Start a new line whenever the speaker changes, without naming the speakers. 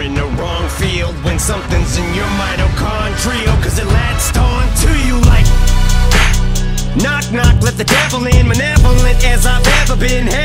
in the wrong field when something's in your mitochondrial, cause it latched on to you like knock knock, let the devil in, malevolent as I've ever been.